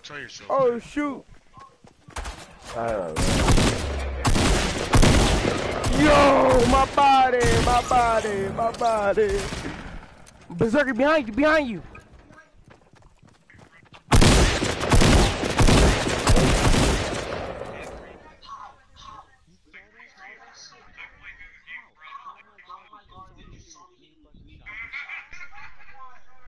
Try yourself. Oh shoot! Yo, my body. Berserker behind you,